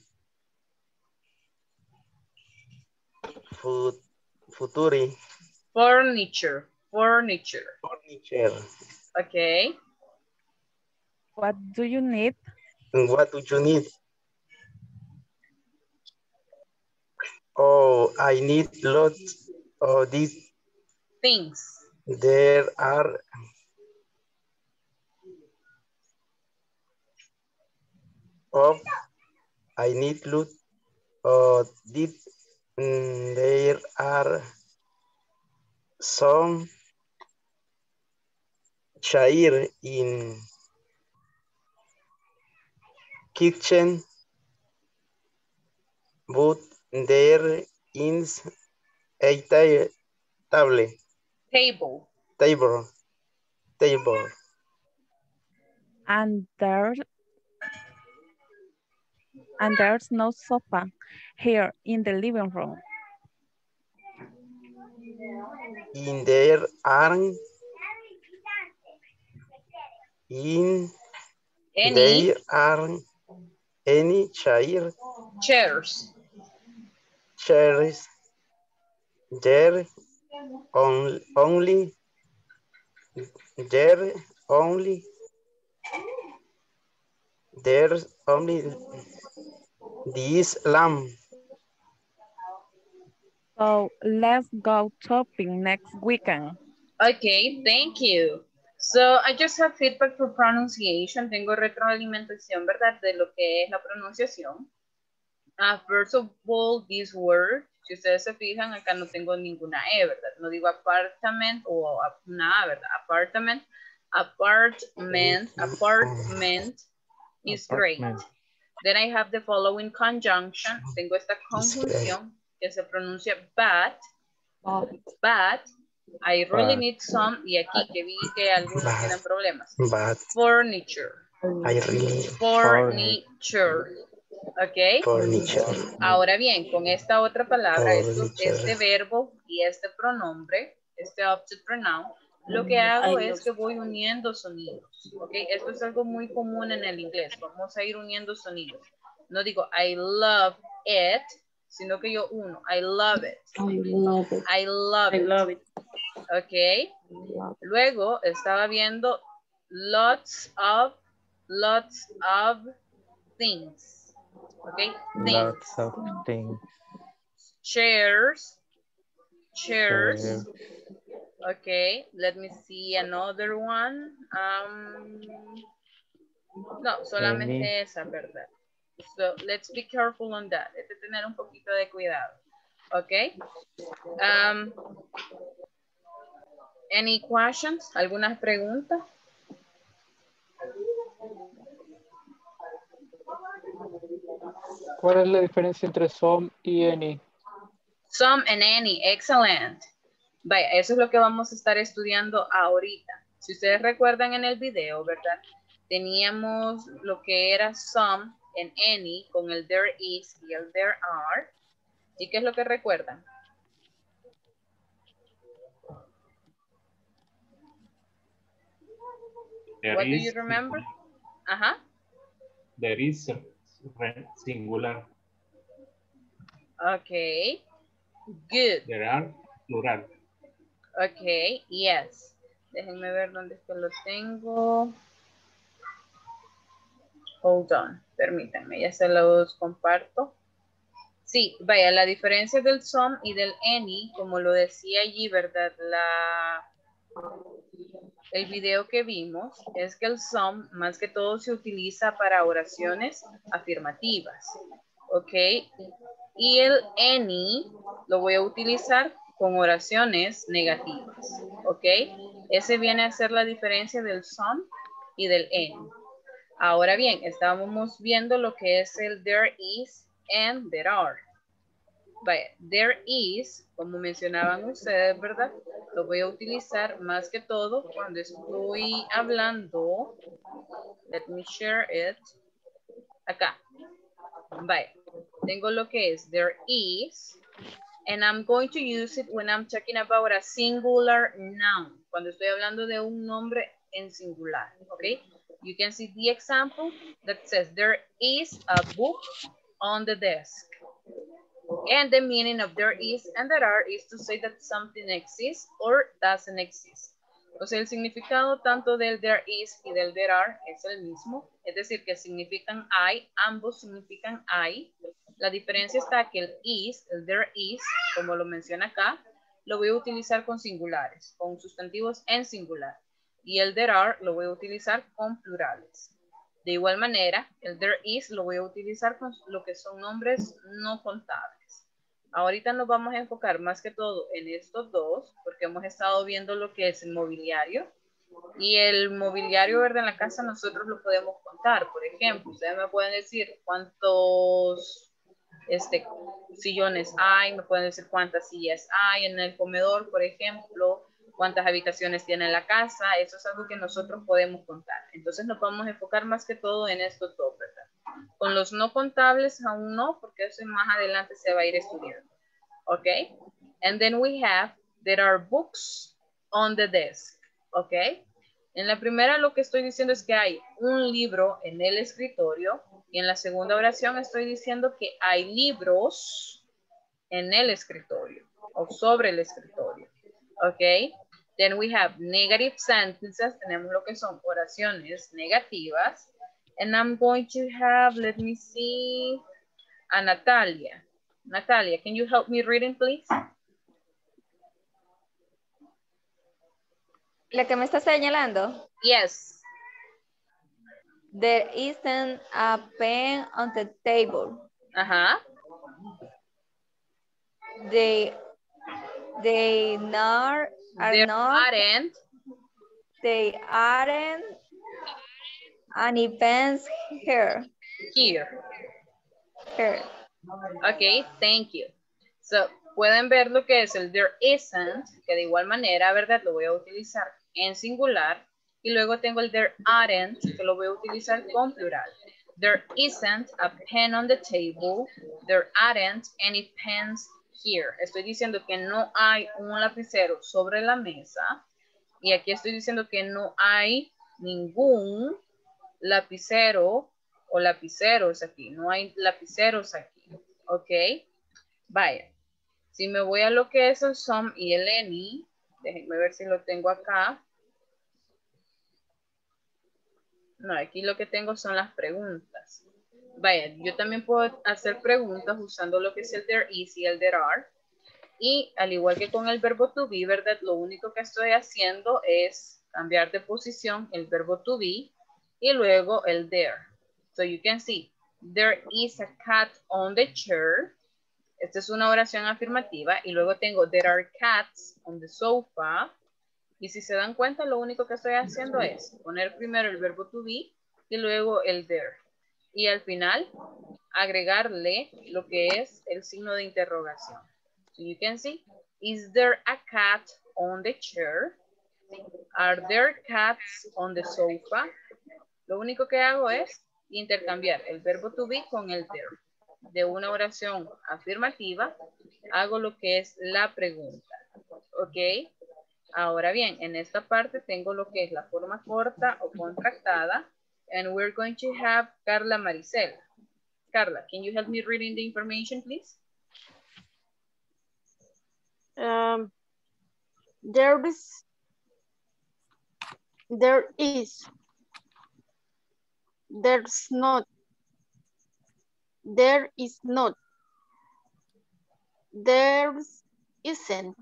food, futuri. Furniture. Furniture. Furniture. Okay. What do you need? What do you need? Oh, I need lots of these things. There are of I need loot of these. Mm, there are some chair in kitchen, but there is a ta- table. Table. Table. Table. And there and there's no sofa here in the living room. In there aren't in Any? there aren't any chair, Chairs. chairs. There on, only there only there's only this lamp. So let's go shopping next weekend. Okay, thank you. So I just have feedback for pronunciation. Tengo retroalimentación, ¿verdad? De lo que es la pronunciación. Uh, first of all, this word, si ustedes se fijan, acá no tengo ninguna E, ¿verdad? No digo apartment o una A, ¿verdad? Apartment, apartment, apartment is great. Then I have the following conjunction. Tengo esta conjunción que se pronuncia but, but, I really need some, y aquí que vi que algunos But. tienen problemas. But. Furniture. I really Furniture. Ok. Furniture. Ahora bien, con esta otra palabra, esto, Furniture. este verbo y este pronombre, este object pronoun, lo que hago es que voy uniendo sonidos. Ok. Esto es algo muy común en el inglés. Vamos a ir uniendo sonidos. No digo I love it, sino que yo uno. I love it. I love it. I love I it. love it. Ok. Luego estaba viendo lots of, lots of things. Ok. Things. Lots of things. Chairs. Chairs. Chairs. Ok. Let me see another one. Um, no, solamente Any. esa, ¿verdad? So let's be careful on that. Hay que tener un poquito de cuidado. Ok. Um, any questions? ¿Algunas preguntas? ¿Cuál es la diferencia entre some y any? Some and any. Excellent. Vaya, eso es lo que vamos a estar estudiando ahorita. Si ustedes recuerdan en el video, ¿verdad? Teníamos lo que era some and any con el there is y el there are. ¿Y qué es lo que recuerdan? There What do is you remember? Ajá. There is singular. Okay. Good. There are plural. Okay, yes. Déjenme ver dónde es que lo tengo. Hold on, permítanme, ya se los comparto. Sí, vaya, la diferencia del some y del any, como lo decía allí, ¿verdad? La, el video que vimos, es que el some más que todo se utiliza para oraciones afirmativas, ¿ok? Y el any lo voy a utilizar con oraciones negativas, ¿ok? Ese viene a ser la diferencia del some y del any. Ahora bien, estábamos viendo lo que es el there is and there are. Vaya, there is, como mencionaban ustedes, ¿verdad? Lo voy a utilizar más que todo cuando estoy hablando. Let me share it. Acá. Vaya, tengo lo que es there is. And I'm going to use it when I'm talking about a singular noun. Cuando estoy hablando de un nombre en singular, ¿ok? You can see the example that says there is a book on the desk. And the meaning of there is and there are is to say that something exists or doesn't exist. O sea, el significado tanto del there is y del there are es el mismo. Es decir, que significan hay, ambos significan hay. La diferencia está que el is, el there is, como lo menciona acá, lo voy a utilizar con singulares, con sustantivos en singular. Y el there are lo voy a utilizar con plurales. De igual manera, el there is lo voy a utilizar con lo que son nombres no contables. Ahorita nos vamos a enfocar más que todo en estos dos, porque hemos estado viendo lo que es el mobiliario. Y el mobiliario verde en la casa nosotros lo podemos contar. Por ejemplo, ustedes me pueden decir cuántos este, sillones hay, me pueden decir cuántas sillas hay en el comedor, por ejemplo, cuántas habitaciones tiene la casa. Eso es algo que nosotros podemos contar. Entonces nos vamos a enfocar más que todo en estos dos, ¿verdad? Con los no contables aún no, porque eso más adelante se va a ir estudiando. ¿Ok? And then we have, there are books on the desk. ¿Ok? En la primera lo que estoy diciendo es que hay un libro en el escritorio. Y en la segunda oración estoy diciendo que hay libros en el escritorio o sobre el escritorio. ¿Ok? Then we have negative sentences. Tenemos lo que son oraciones negativas. And I'm going to have, let me see, a Natalia. Natalia, can you help me reading, please? ¿La que me está señalando? Yes. There isn't a pen on the table. Ajá. They, they not, are There not, aren't. They aren't any pens here. Here. Here. Ok, thank you. So, pueden ver lo que es el there isn't, que de igual manera, ¿verdad? Lo voy a utilizar en singular. Y luego tengo el there aren't, que lo voy a utilizar con plural. There isn't a pen on the table. There aren't any pens here. Estoy diciendo que no hay un lapicero sobre la mesa. Y aquí estoy diciendo que no hay ningún lapicero o lapiceros aquí. No hay lapiceros aquí. ¿Ok? Vaya. Si me voy a lo que es el some y el any, déjenme ver si lo tengo acá. No, aquí lo que tengo son las preguntas. Vaya, yo también puedo hacer preguntas usando lo que es el there is y el there are. Y al igual que con el verbo to be, ¿verdad? Lo único que estoy haciendo es cambiar de posición el verbo to be y luego el there. So you can see, there is a cat on the chair. Esta es una oración afirmativa. Y luego tengo, there are cats on the sofa. Y si se dan cuenta, lo único que estoy haciendo es poner primero el verbo to be y luego el there. Y al final, agregarle lo que es el signo de interrogación. So you can see, is there a cat on the chair? Are there cats on the sofa? Lo único que hago es intercambiar el verbo to be con el there. De una oración afirmativa, hago lo que es la pregunta. ¿Ok? Ahora bien, en esta parte tengo lo que es la forma corta o contractada. And we're going to have Carla Maricela. Carla, can you help me reading the information, please? Um, there is, there is, there's not, there is not, there isn't,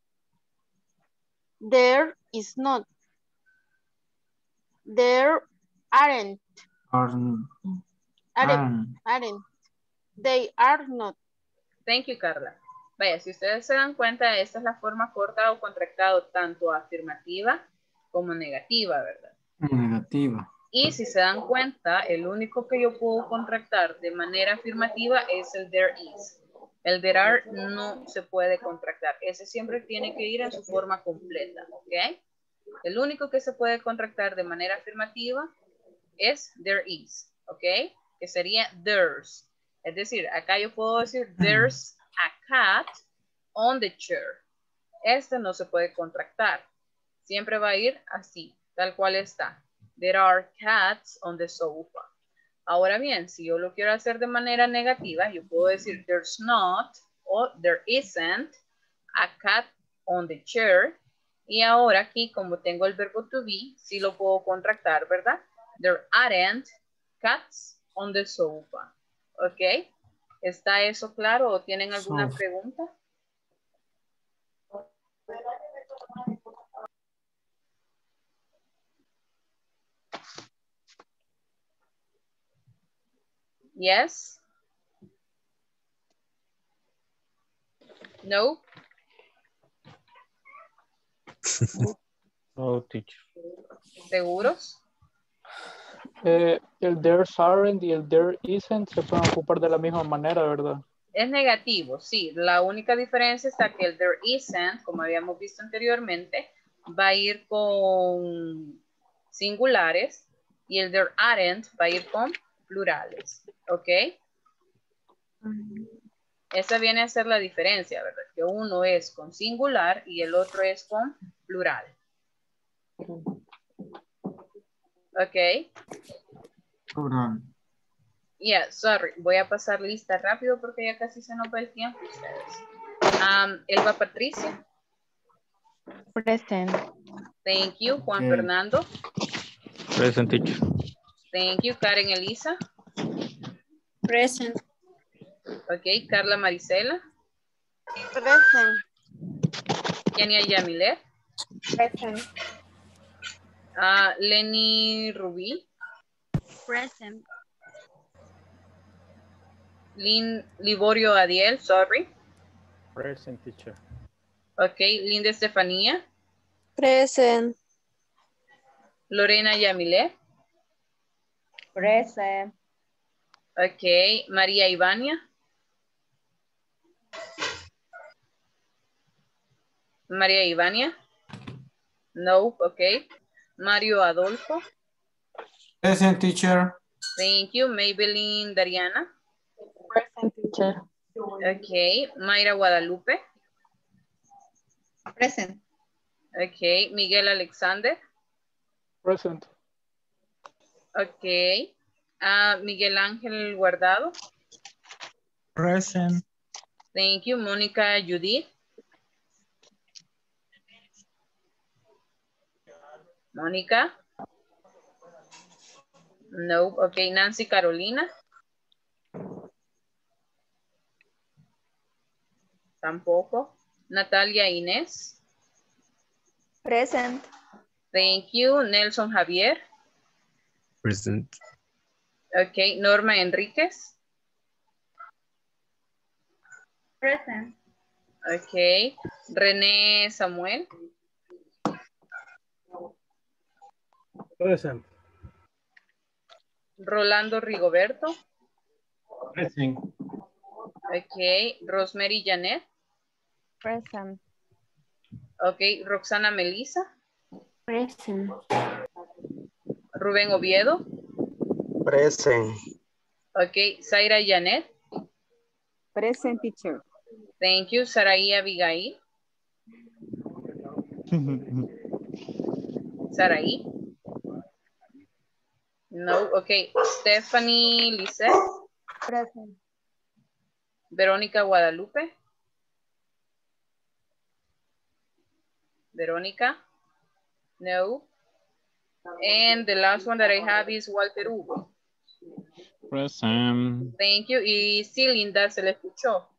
there is not, there aren't, Aren't. aren't, aren't, they are not. Thank you, Carla. Vaya, si ustedes se dan cuenta, esta es la forma corta o contractado tanto afirmativa como negativa, ¿verdad? Negativa. Y si se dan cuenta, el único que yo puedo contractar de manera afirmativa es el there is. El there are no se puede contractar. Ese siempre tiene que ir en su forma completa, ¿ok? El único que se puede contractar de manera afirmativa es there is, ¿ok? Que sería there's. Es decir, acá yo puedo decir there's a cat on the chair. Este no se puede contractar. Siempre va a ir así, tal cual está. There are cats on the sofa. Ahora bien, si yo lo quiero hacer de manera negativa, yo puedo decir there's not o there isn't a cat on the chair. Y ahora aquí, como tengo el verbo to be, sí lo puedo contractar, ¿verdad? There aren't cats on the sofa. ¿Ok? ¿Está eso claro o tienen alguna So, pregunta? Yes? No? No, teacher. ¿Seguros? Eh, el there aren't y el there isn't se pueden ocupar de la misma manera, ¿verdad? Es negativo, sí. La única diferencia está que el there isn't, como habíamos visto anteriormente, va a ir con singulares y el there aren't va a ir con plurales. ¿Ok? Esa viene a ser la diferencia, ¿verdad? Que uno es con singular y el otro es con plural. ¿Ok? Plural. Yeah, sorry. Voy a pasar lista rápido porque ya casi se nos va el tiempo ustedes. Um, Elba Patricia. Present. Thank you. Juan Okay. Fernando. Present, teacher. Thank you. Karen Elisa. Present. Ok. Carla Marisela. Present. Kenia Yamilet. Present. Uh, Lenny Rubí. Present. Lin Liborio Adiel, sorry. Present, teacher. Ok. Linda Estefanía. Present. Lorena Yamilet. Present. Ok. María Ivania. María Ivania. No, ok. Mario Adolfo. Present, teacher. Thank you. Maybelline Dariana. Present, teacher. Ok. Mayra Guadalupe. Present. Ok. Miguel Alexander. Present. Ok. Uh, Miguel Ángel Guardado. Present. Thank you. Mónica Judith. Mónica. No. Ok. Nancy Carolina. Tampoco. Natalia Inés. Present. Thank you. Nelson Javier. Present. Ok. Norma Enríquez. Present. Ok. René Samuel. Present. Rolando Rigoberto. Present. Ok. Rosemary Janet. Present. Ok. Roxana Melissa. Present. Rubén Oviedo. Present. Ok. Zaira Janet. Present, teacher. Thank you. Saraí Abigail. Saraí. No. Ok. Stephanie Lisset. Present. Verónica Guadalupe. Verónica. No. And the last one that I have is Walter Hugo. Present. Thank you. Y sí, Linda, se le escuchó.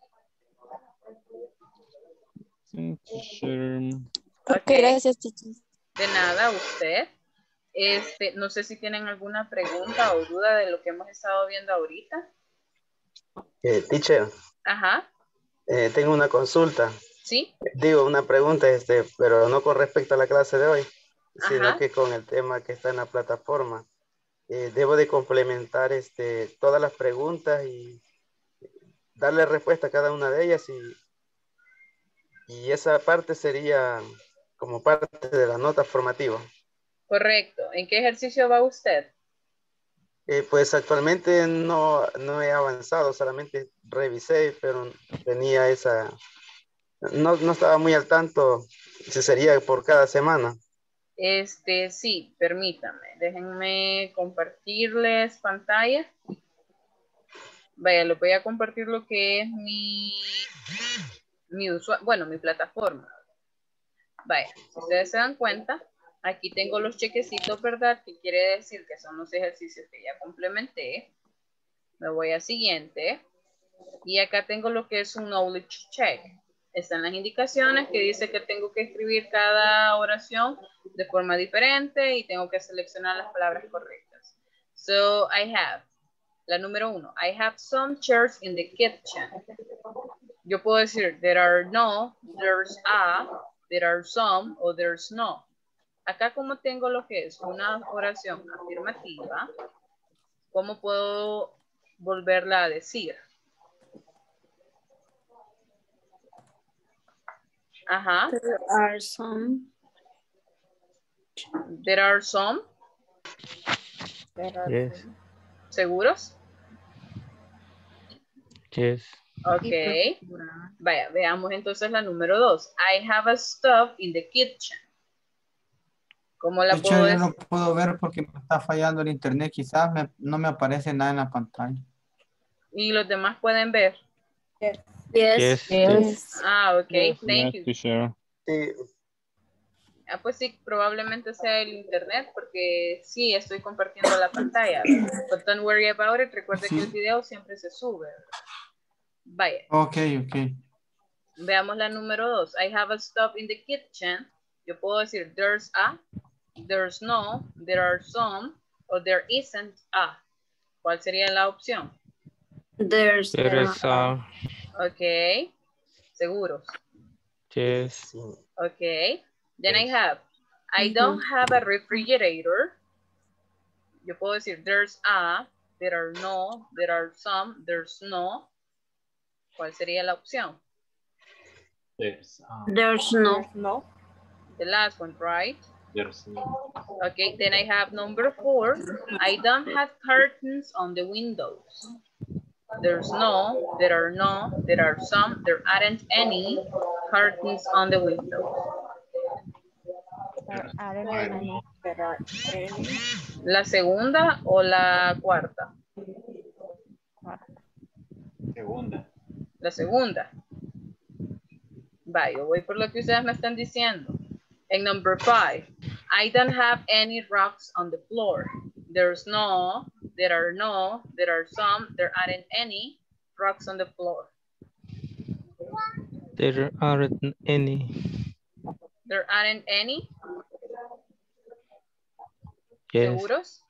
Teacher. Ok, gracias, teacher. De nada, usted. Este, no sé si tienen alguna pregunta o duda de lo que hemos estado viendo ahorita. Eh, teacher, Ajá. eh, tengo una consulta. Sí. Digo, una pregunta, este, pero no con respecto a la clase de hoy, sino Ajá. que con el tema que está en la plataforma. Eh, debo de complementar este, todas las preguntas y darle respuesta a cada una de ellas y, y esa parte sería como parte de la nota formativa. Correcto. ¿En qué ejercicio va usted? Eh, pues actualmente no, no he avanzado, solamente revisé, pero tenía esa, no, no estaba muy al tanto si sería por cada semana. Este, sí, permítame. Déjenme compartirles pantalla. Vaya, les voy a compartir lo que es mi, mi usuario, bueno, mi plataforma. Vaya, si ustedes se dan cuenta, aquí tengo los chequecitos, ¿verdad? Que quiere decir que son los ejercicios que ya complementé. Me voy a siguiente. Y acá tengo lo que es un knowledge check. Están las indicaciones que dice que tengo que escribir cada oración de forma diferente y tengo que seleccionar las palabras correctas. So, I have, la número uno, I have some chairs in the kitchen. Yo puedo decir, there are no, there's a, there are some, o there's no. Acá como tengo lo que es una oración afirmativa, ¿cómo puedo volverla a decir? Ajá. There are some. There are some. There are Yes. some. ¿Seguros? Yes. Ok. Vaya, veamos entonces la número dos. I have a stove in the kitchen. ¿Cómo la De hecho, puedo yo decir? no puedo ver porque me está fallando el internet. Quizás me- no me aparece nada en la pantalla. ¿Y los demás pueden ver? Yes. Yes. Yes. Ah, ok. Yes, Thank you. teacher. Sí, Ah, pues sí, probablemente sea el internet porque sí, estoy compartiendo la pantalla. But don't worry about it. Recuerde Sí. que el video siempre se sube. Vaya, Ok, ok. veamos la número dos. I have a stove in the kitchen. Yo puedo decir there's a, there's no, there are some, o there isn't a. ¿Cuál sería la opción? There's There is a. Ok. ¿Seguros? Yes. Ok. Then I have, I don't have a refrigerator. Yo puedo decir there's a, there are no, there are some, there's no. ¿Cuál sería la opción? There's, um, There's no. The last one, right? there's no. Okay, then I have number four. I don't have curtains on the windows. There's no, there are no, there are some, there aren't any curtains on the windows. There aren't any. There are any. ¿La segunda o la cuarta? Segunda. La segunda. Va, yo voy por lo que ustedes me están diciendo. En number five, I don't have any rocks on the floor. There's no, there are no, there are some, there aren't any rocks on the floor. There aren't any. There aren't any. Yes. ¿Seguros?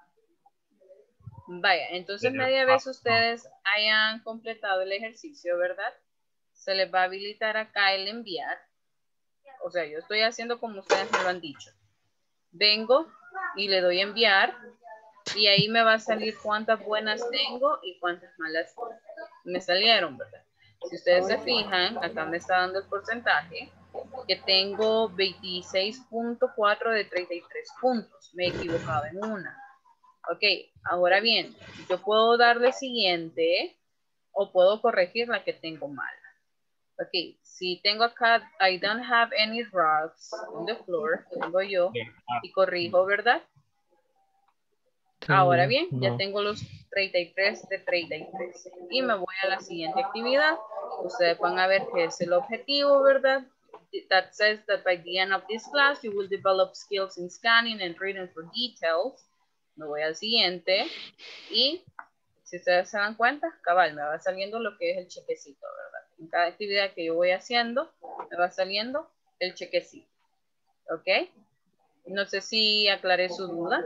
Vaya, entonces media vez ustedes hayan completado el ejercicio, ¿verdad? Se les va a habilitar acá el enviar. O sea, yo estoy haciendo como ustedes me lo han dicho. Vengo y le doy enviar y ahí me va a salir cuántas buenas tengo y cuántas malas me salieron, ¿verdad? Si ustedes se fijan, acá me está dando el porcentaje que tengo veintiséis punto cuatro de treinta y tres puntos. Me he equivocado en una. Ok, ahora bien, yo puedo darle siguiente o puedo corregir la que tengo mala. Ok, si tengo acá, I don't have any rocks on the floor, tengo yo, y corrijo, ¿verdad? Ahora bien, ya No. tengo los treinta y tres de treinta y tres. Y me voy a la siguiente actividad. Ustedes van a ver que es el objetivo, ¿verdad? That says that by the end of this class, you will develop skills in scanning and reading for details. Me voy al siguiente. Y si ustedes se dan cuenta, cabal, me va saliendo lo que es el chequecito, ¿verdad? En cada actividad que yo voy haciendo, me va saliendo el chequecito. ¿Ok? No sé si aclaré su duda.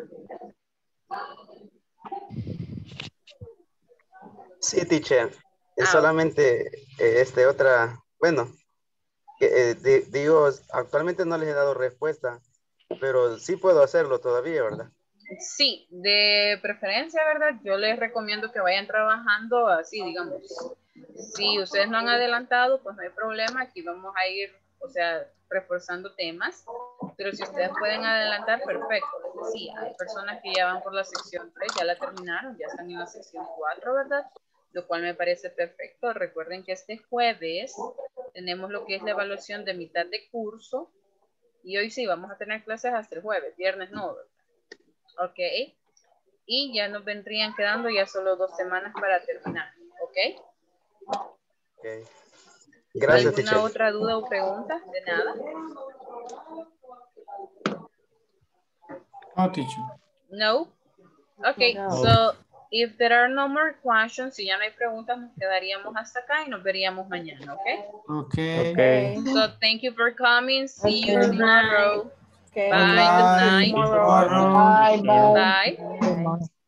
sí, teacher. Es Ah, solamente eh, este otra, bueno, que, eh, di- digo, actualmente no les he dado respuesta, pero sí puedo hacerlo todavía, ¿verdad? Sí, de preferencia, ¿verdad? Yo les recomiendo que vayan trabajando así, digamos. Si ustedes no han adelantado, pues no hay problema. Aquí vamos a ir, o sea, reforzando temas. Pero si ustedes pueden adelantar, perfecto. Les decía, hay personas que ya van por la sección tres, ya la terminaron, ya están en la sección cuatro, ¿verdad? Lo cual me parece perfecto. Recuerden que este jueves tenemos lo que es la evaluación de mitad de curso. Y hoy sí, vamos a tener clases hasta el jueves, viernes no, ¿verdad? Ok, y ya nos vendrían quedando ya solo dos semanas para terminar, ok. Okay. Gracias, ¿Alguna teacher. otra duda o pregunta? De nada. No, teacher. No. Ok, No. so if there are no more questions, si ya no hay preguntas, nos quedaríamos hasta acá y nos veríamos mañana, ok. Okay. Okay. So thank you for coming. See you Okay. tomorrow. Okay. Bye. Bye. Good night. Tomorrow. Bye. Bye. Bye. Bye.